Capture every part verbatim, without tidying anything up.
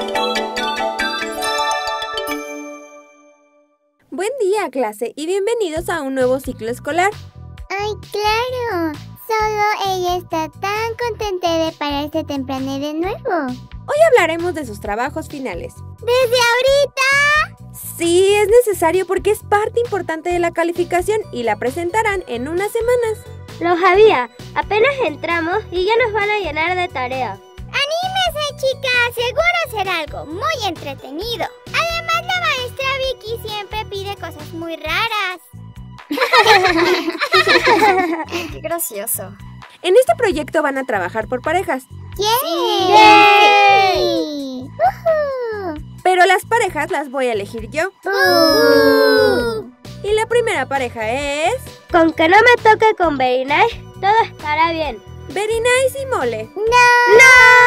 Buen día, clase, y bienvenidos a un nuevo ciclo escolar. ¡Ay, claro! Solo ella está tan contenta de pararse temprano de nuevo. Hoy hablaremos de sus trabajos finales. ¿Desde ahorita? Sí, es necesario porque es parte importante de la calificación y la presentarán en unas semanas. Lo sabía, apenas entramos y ya nos van a llenar de tarea. ¡Anímese, chicas! Seguro será algo muy entretenido. Además, la maestra Vicky siempre pide cosas muy raras. ¡Qué gracioso! En este proyecto van a trabajar por parejas. ¡Yay! ¡Yay! ¡Uhú! Pero las parejas las voy a elegir yo. ¡Uh! Y la primera pareja es... Con que no me toque con Very Nice, todo estará bien. Very Nice y Mole. ¡No!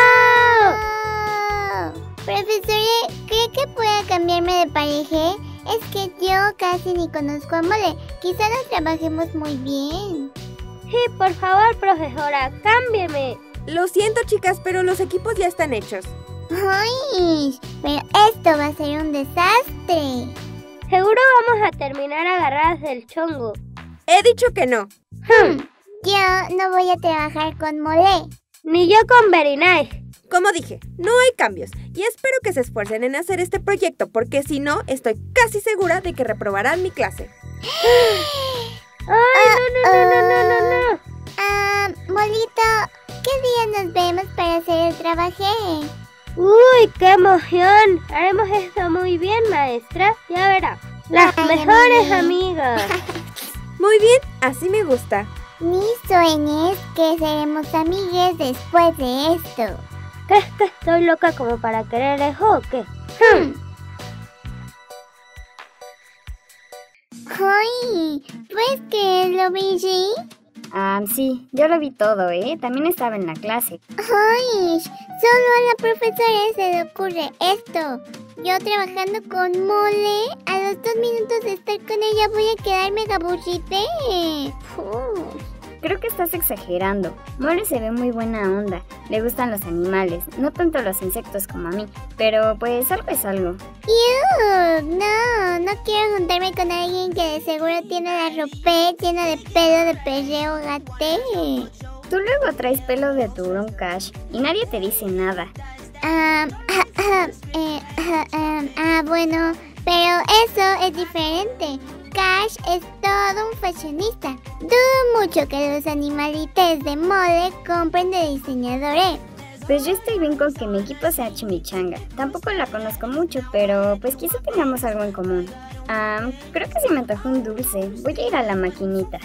¡No! Profesora, ¿cree que pueda cambiarme de pareja? Es que yo casi ni conozco a Mole. Quizá nos trabajemos muy bien. Sí, por favor, profesora, cámbieme. Lo siento, chicas, pero los equipos ya están hechos. ¡Ay! Pero esto va a ser un desastre. Seguro vamos a terminar agarradas del chongo. He dicho que no. Hmm. Yo no voy a trabajar con Mole. Ni yo con Very Nice. Como dije, no hay cambios y espero que se esfuercen en hacer este proyecto porque si no, estoy casi segura de que reprobarán mi clase. ¡Ay, no, no, no, no, no, no, no! Ah, Molito, ¿qué día nos vemos para hacer el trabajo? ¡Uy, qué emoción! Haremos esto muy bien, maestra. Ya verá. Las Ay, mejores mami. amigas. Muy bien, así me gusta. Ni sueñes que seremos amigues después de esto. ¿Crees que estoy loca como para querer eso o qué? Hmm. ¡Ay! ¿Puedes creerlo, Billy? Ah, sí, yo lo vi todo, ¿eh? También estaba en la clase. ¡Ay! Solo a la profesora se le ocurre esto. Yo trabajando con Mole, a los dos minutos de estar con ella voy a quedarme gabullite. Creo que estás exagerando. Mole se ve muy buena onda. Le gustan los animales, no tanto los insectos como a mí. Pero pues algo es algo. ¡Ew! No, no quiero juntarme con alguien que de seguro tiene la ropa llena de pelo de perreo gate. Tú luego traes pelo de tiburón, Cash, y nadie te dice nada. Ah, eh, ah, bueno, pero eso es diferente. Cash es todo un fashionista. Dudo mucho que los animalitos de Mole compren de diseñadores. Pues yo estoy bien con que mi equipo sea Chimichanga. Tampoco la conozco mucho, pero pues quizá tengamos algo en común. Ah, creo que se me antojó un dulce. Voy a ir a la maquinita.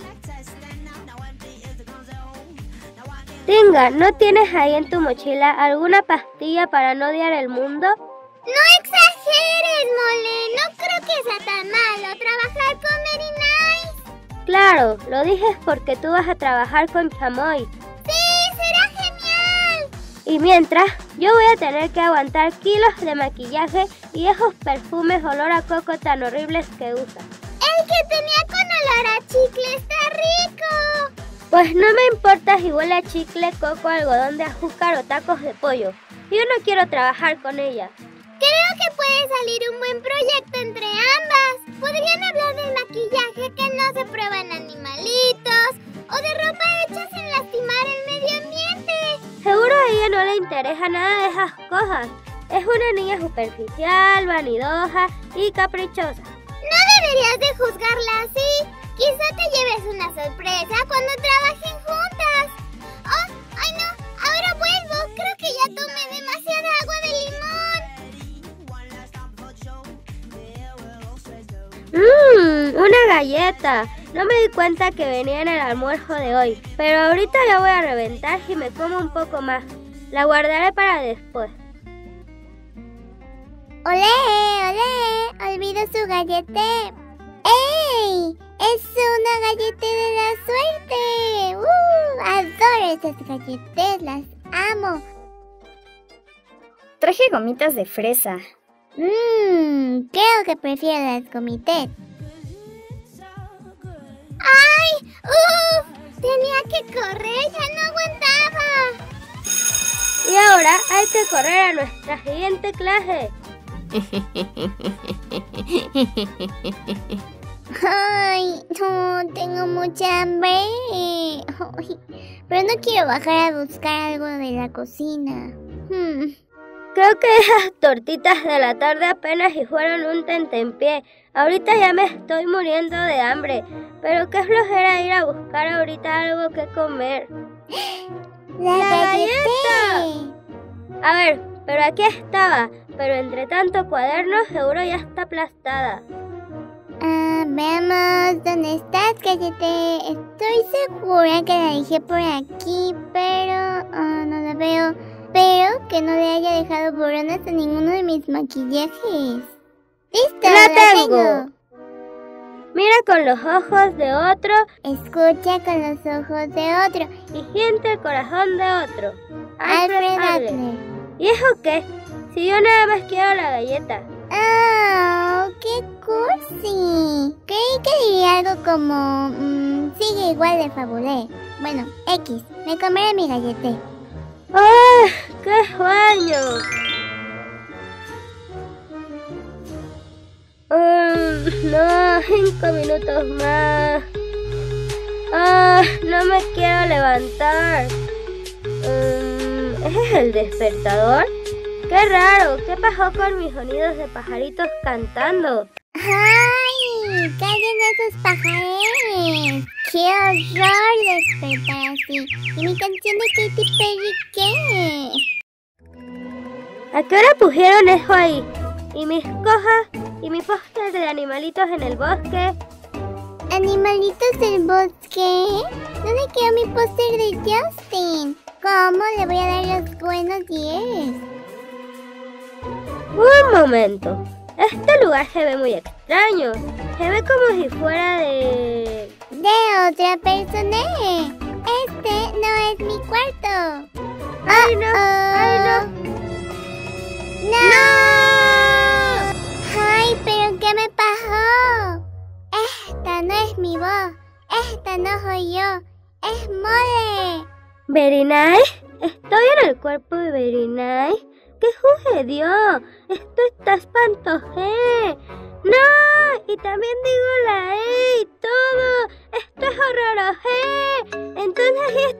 Tinga, ¿no tienes ahí en tu mochila alguna pastilla para no odiar el mundo? ¡No exageres, Mole! No creo que sea tan malo trabajar con Very Nice. Claro, lo dije porque tú vas a trabajar con Chamoy. ¡Sí, será genial! Y mientras, yo voy a tener que aguantar kilos de maquillaje y esos perfumes olor a coco tan horribles que usa. El que tenía con olor a chicle está rico. Pues no me importa si huele a chicle, coco, algodón de azúcar o tacos de pollo. Yo no quiero trabajar con ella. Creo que puede salir un buen proyecto entre ambas. Podrían hablar del maquillaje que no se prueba en animalitos o de ropa hecha sin lastimar el medio ambiente. Seguro a ella no le interesa nada de esas cosas. Es una niña superficial, vanidosa y caprichosa. No deberías de juzgarla así. Quizá te lleves una sorpresa cuando trabajen juntas. Oh, ay no, ahora vuelvo. Creo que ya tomé demasiada agua de limón. Mmm, una galleta. No me di cuenta que venía en el almuerzo de hoy, pero ahorita la voy a reventar y me como un poco más. La guardaré para después. ¡Olé, olé! Olvido su gallete. ¡Ey! ¡Es una galleta de la suerte! ¡Uh! Adoro esas galletas, las amo. Traje gomitas de fresa. Mmm, creo que prefiero las gomitas. ¡Ay! ¡Uf! Tenía que correr, ya no aguantaba. Y ahora hay que correr a nuestra siguiente clase. Ay, no, tengo mucha hambre. Ay, pero no quiero bajar a buscar algo de la cocina. Hmm. Creo que esas tortitas de la tarde apenas si fueron un tentempié. Ahorita ya me estoy muriendo de hambre. Pero qué flojera ir a buscar ahorita algo que comer. ¡La, ¡La galleta! A ver, pero aquí estaba. Pero entre tanto cuaderno seguro ya está aplastada. Ah, veamos, ¿dónde estás, Gallete? Estoy segura que la dejé por aquí, pero oh, no la veo. Pero que no le haya dejado borronas a ninguno de mis maquillajes. ¡Listo! ¡La ¡La tengo! tengo! Mira con los ojos de otro Escucha con los ojos de otro. y siente el corazón de otro. Alfred Adler. Adler. ¿Y eso qué? Si yo nada más quiero la galleta. ¡Ah! ¡Qué cursi! Creí que diría algo como... Mmm, sigue igual de fabulé. Bueno, X, me comeré mi gallete. ¡Ah! ¡Qué sueño! Um, no, cinco minutos más. Ah, no me quiero levantar. Um, ¿Ese es el despertador? ¡Qué raro! ¿Qué pasó con mis sonidos de pajaritos cantando? ¡Ay! ¡Callen esos pajares! ¡Qué horror despertar así! ¿Y mi canción de Katy Perry qué? ¿A qué hora pusieron eso ahí? ¿Y mis cosas? ¿Y mi póster de animalitos en el bosque? ¿Animalitos del bosque? ¿Dónde quedó mi póster de Justin? ¿Cómo le voy a dar los buenos diez? Un momento. Este lugar se ve muy extraño. Se ve como si fuera de... De otra persona. Este no es mi cuarto. ¡Ay, no! ¡Ay, no! ¡No! ¡Ay, pero qué me pasó! Esta no es mi voz. Esta no soy yo. Es Mole. ¿Very nice? ¿Estoy en el cuerpo de Very nice? ¿Qué sucedió? Esto está espantoso. ¡No! Y también digo la E y todo. ¡Esto es horroroso! Entonces sí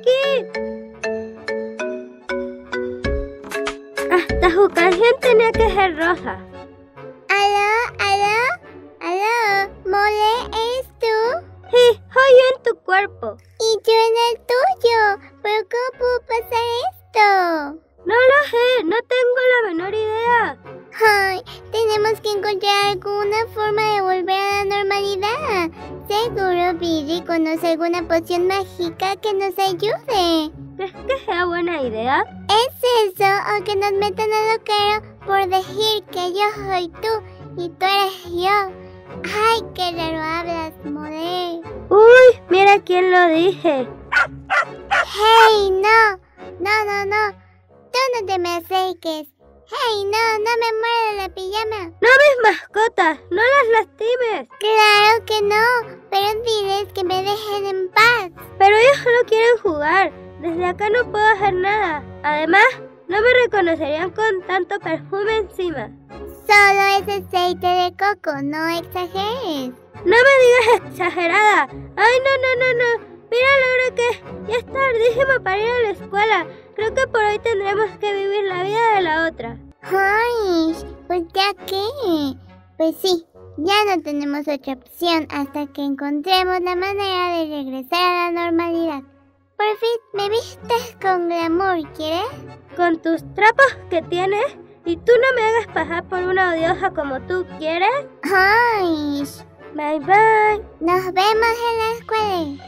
estoy aquí. Hasta su canción tenía que ser rosa. ¿Aló? ¿Aló? ¿Aló? ¿Mole, eres tú? Sí, soy yo en tu cuerpo. Y yo en el tuyo. ¿Pero cómo pudo pasar esto? No lo sé, no tengo la menor idea. Ay, tenemos que encontrar alguna forma de volver a la normalidad. Seguro Billy conoce alguna poción mágica que nos ayude. ¿Crees que sea buena idea? ¿Es eso o que nos metan a loquero por decir que yo soy tú y tú eres yo? Ay, qué raro hablas, Mole. Uy, mira quién lo dije. Hey, no, no, no, no. Tú no te me acerques. Hey, no, no me muerda la pijama. No mis mascotas, no las lastimes. Claro que no, pero diles que me dejen en paz. Pero ellos solo quieren jugar. Desde acá no puedo hacer nada. Además, no me reconocerían con tanto perfume encima. Solo es aceite de coco, no exageres. No me digas exagerada. Ay, no, no, no, no. Mira la hora que es. Ya es tardísimo para ir a la escuela. Creo que por hoy tendremos que vivir la vida de la otra. Ay, pues ya que. Pues sí, ya no tenemos otra opción hasta que encontremos la manera de regresar a la normalidad. Por fin me vistes con glamour, ¿quieres? Con tus trapos que tienes y tú no me hagas pasar por una odiosa como tú quieres. Ay, Bye bye. nos vemos en la escuela.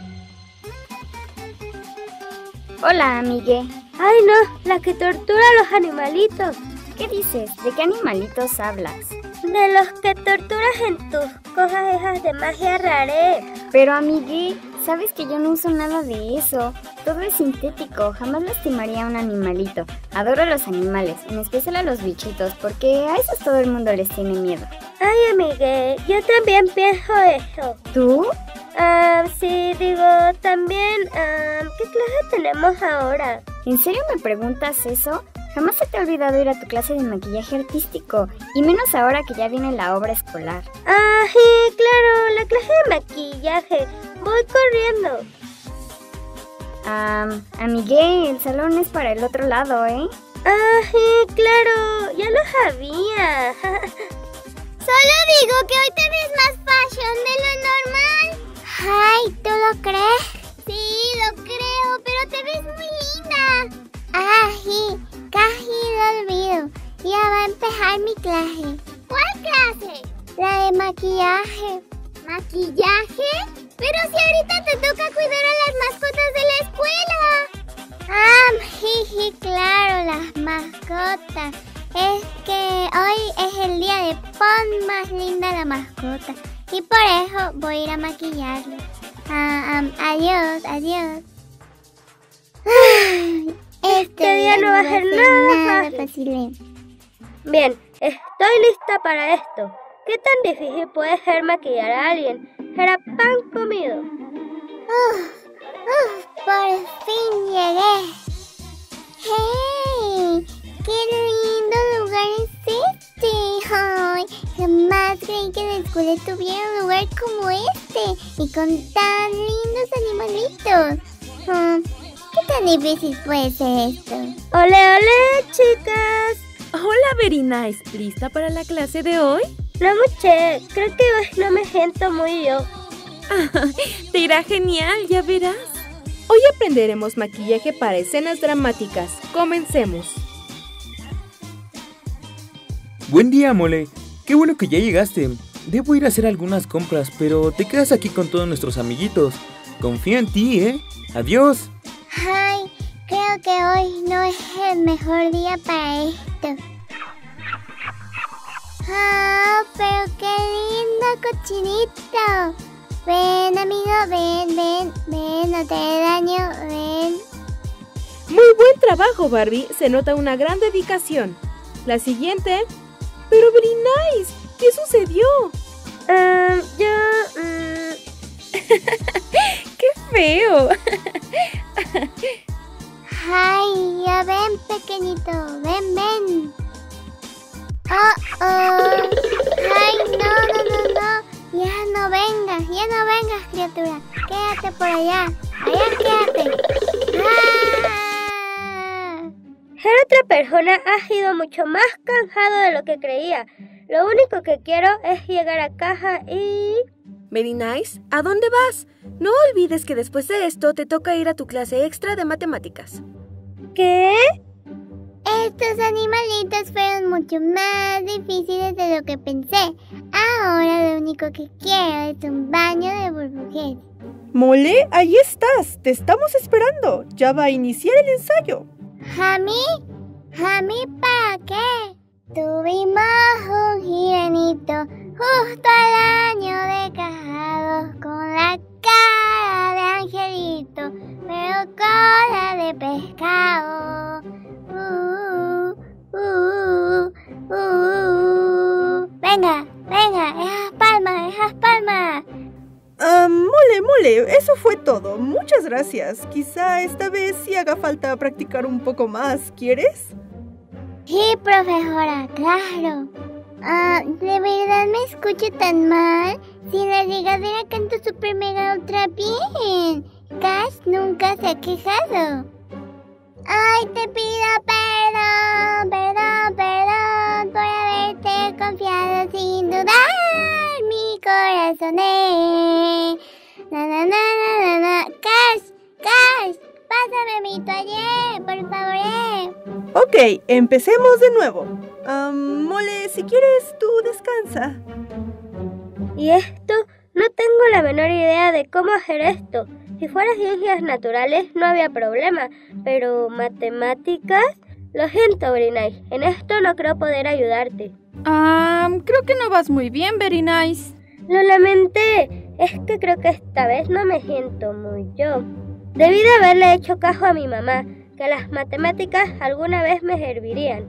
Hola, amigue. Ay no, la que tortura a los animalitos. ¿Qué dices? ¿De qué animalitos hablas? De los que torturas en tus cosas esas de magia raré. Pero, amigue, sabes que yo no uso nada de eso. Todo es sintético, jamás lastimaría a un animalito. Adoro a los animales, en especial a los bichitos, porque a esos todo el mundo les tiene miedo. Ay, amigue, yo también pienso eso. ¿Tú? Ah, sí, digo, también, ah, ¿qué clase tenemos ahora? ¿En serio me preguntas eso? Jamás se te ha olvidado ir a tu clase de maquillaje artístico, y menos ahora que ya viene la obra escolar. Ah, sí, claro, la clase de maquillaje. Voy corriendo. Ah, amigué, el salón es para el otro lado, ¿eh? Ah, sí, claro, ya lo sabía. Solo digo que hoy te ves más fashion de lo normal. Ay, ¿tú lo crees? Sí, lo creo, pero te ves muy linda. Ah, sí, casi lo olvido. Ya va a empezar mi clase. ¿Cuál clase? La de maquillaje. ¿Maquillaje? Pero si ahorita te toca cuidar a las mascotas de la escuela. Ah, sí, sí, claro, las mascotas. Es que hoy es el día de pon más linda la mascota. Y por eso voy a ir a maquillarlo. Ah, um, adiós, adiós. Ay, Este día no va a ser nada fácil. fácil. Bien, estoy lista para esto. ¿Qué tan difícil puede ser maquillar a alguien? Será pan comido. Uf, uf, por fin llegué. ¡Hey! ¡Qué lindo lugar es este! ¡Ay! Jamás creí que en la escuela tuviera un lugar como este y con tan lindos animalitos. Ah, ¿qué tan difícil puede ser esto? ¡Ole, ole, chicas! Hola, Very Nice. ¿Lista para la clase de hoy? No muché, creo que hoy no me siento muy yo. Te irá genial, ya verás. Hoy aprenderemos maquillaje para escenas dramáticas. Comencemos. Buen día, Mole. Qué bueno que ya llegaste. Debo ir a hacer algunas compras, pero te quedas aquí con todos nuestros amiguitos. Confío en ti, ¿eh? Adiós. Ay, creo que hoy no es el mejor día para esto. Ah, pero qué lindo cochinito. Ven, amigo, ven, ven, ven, no te dé daño, ven. Muy buen trabajo, Barbie. Se nota una gran dedicación. La siguiente. Pero Very Nice, ¿qué sucedió? Um, yo... Um... ¡Qué feo! Ay, ya ven, pequeñito, ven, ven. Oh, oh. Ay, no, no, no, no. Ya no vengas, ya no vengas, criatura. Quédate por allá. Allá quédate. ¡Ah! Ser otra persona ha sido mucho más cansado de lo que creía. Lo único que quiero es llegar a casa y... Very Nice, ¿a dónde vas? No olvides que después de esto te toca ir a tu clase extra de matemáticas. ¿Qué? Estos animalitos fueron mucho más difíciles de lo que pensé. Ahora lo único que quiero es un baño de burbujas. Mole, ahí estás. Te estamos esperando. Ya va a iniciar el ensayo. ¿Jami? ¿Jami para qué? Tuvimos un giranito justo al año de casados con la cara de angelito, pero cola de pescado. Uh, uh, uh, uh. Venga, venga, esas palmas, esas palmas. Ah, mole, mole, eso fue todo. Muchas gracias. Quizá esta vez sí haga falta practicar un poco más. ¿Quieres? Sí, profesora, claro. Ah, ¿de verdad me escucho tan mal? Si en la regadera canto super mega ultra bien. Cash nunca se ha quejado. Ay, te pido perdón, perdón, perdón por haberte confiado sin dudar mi corazón. Eh. Na, na, na, na, na, na. Cash, Cash, pásame mi toallé, por favor. Eh. Ok, empecemos de nuevo. Ah, mole, si quieres, tú descansa. ¿Y esto? No tengo la menor idea de cómo hacer esto. Si fuera ciencias naturales no había problema, pero matemáticas... Lo siento, Very Nice. En esto no creo poder ayudarte. Ah, creo que no vas muy bien, Very Nice. Lo lamenté. Es que creo que esta vez no me siento muy yo. Debí de haberle hecho caso a mi mamá, que las matemáticas alguna vez me servirían.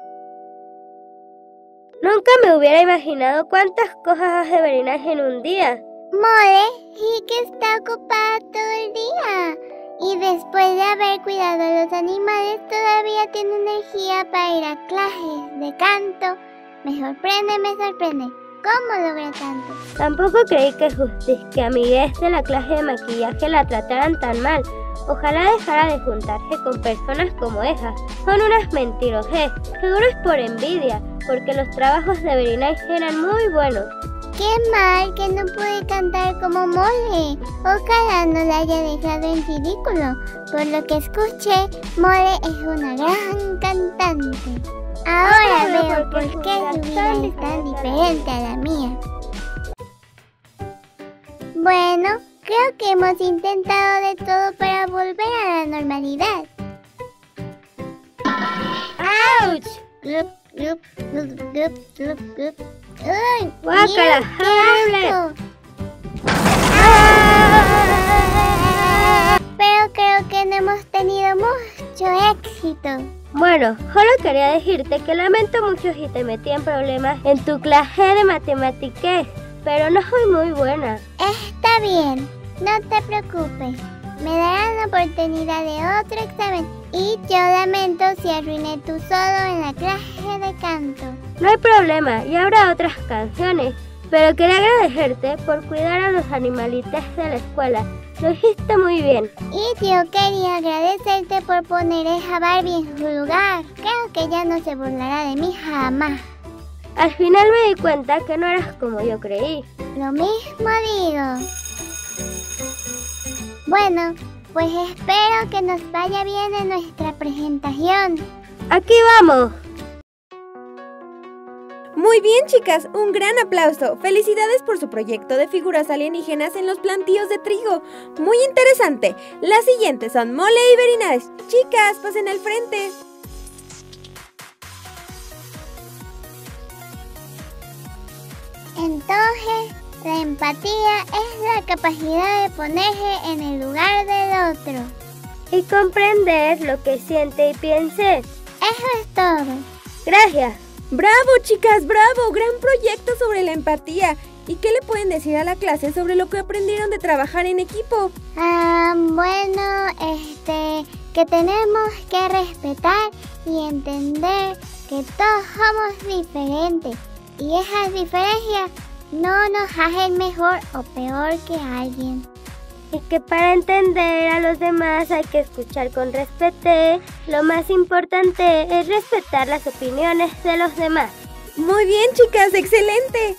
Nunca me hubiera imaginado cuántas cosas hace Very Nice en un día. Mole, sí que está ocupada todo el día. Y después de haber cuidado a los animales, todavía tiene energía para ir a clases de canto. Me sorprende, me sorprende. ¿Cómo logra tanto? Tampoco creí que Justice, que amigues de la clase de maquillaje la trataran tan mal. Ojalá dejara de juntarse con personas como esas. Son unas mentirosas. Seguro es por envidia, porque los trabajos de Very Nice eran muy buenos. Qué mal que no pude cantar como Mole. Ojalá no la haya dejado en ridículo. Por lo que escuché, Mole es una gran cantante. Ahora veo por qué su vida es tan diferente a la mía. Bueno, creo que hemos intentado de todo para volver a la normalidad. ¡Auch! Glup, glup, glup, glup, glup, glup. ¡Uy! ¡Guácala! Mira, qué ¡Horrible! asco. ¡Ah! Pero creo que no hemos tenido mucho éxito. Bueno, solo quería decirte que lamento mucho si te metí en problemas en tu clase de matemáticas, pero no soy muy buena. Está bien, no te preocupes. Me darán la oportunidad de otro examen. Y yo lamento si arruiné tu solo en la clase de canto. No hay problema, y habrá otras canciones, pero quería agradecerte por cuidar a los animalitos de la escuela. Lo hiciste muy bien. Y yo quería agradecerte por poner a Barbie en su lugar. Creo que ya no se burlará de mí jamás. Al final me di cuenta que no eras como yo creí. Lo mismo digo. Bueno, pues espero que nos vaya bien en nuestra presentación. ¡Aquí vamos! Muy bien, chicas, un gran aplauso. Felicidades por su proyecto de figuras alienígenas en los plantíos de trigo. Muy interesante. Las siguientes son Mole y Very Nice. Chicas, pasen al frente. Entonces, la empatía es la capacidad de ponerse en el lugar del otro. Y comprender lo que siente y piense. Eso es todo. Gracias. ¡Bravo, chicas! ¡Bravo! Gran proyecto sobre la empatía. ¿Y qué le pueden decir a la clase sobre lo que aprendieron de trabajar en equipo? Ah, bueno, este, que tenemos que respetar y entender que todos somos diferentes. Y esas diferencias no nos hacen mejor o peor que alguien. Y que para entender a los demás hay que escuchar con respeto. Lo más importante es respetar las opiniones de los demás. Muy bien, chicas, excelente.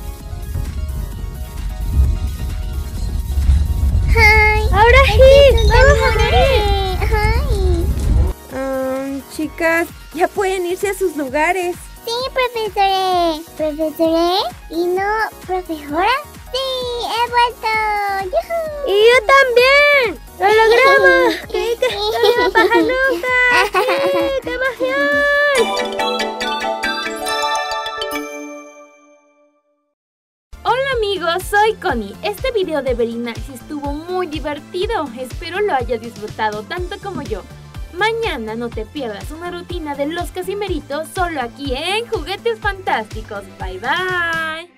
¡Ay! ¡Ahora sí! ¡Vamos a ver! ¡Ay! Um, chicas, ya pueden irse a sus lugares. Sí, profesore. ¿Profesore? ¿Y no profesora? ¡Sí! ¡He vuelto! ¡Yujú! ¡Y yo también! ¡Lo logramos! ¡Creí que esto no iba a pasar nunca! ¡Sí! ¡Qué emoción! Hola amigos, soy Connie. Este video de Very Nice estuvo muy divertido. Espero lo hayas disfrutado tanto como yo. Mañana no te pierdas una rutina de los Casimeritos solo aquí en Juguetes Fantásticos. Bye bye.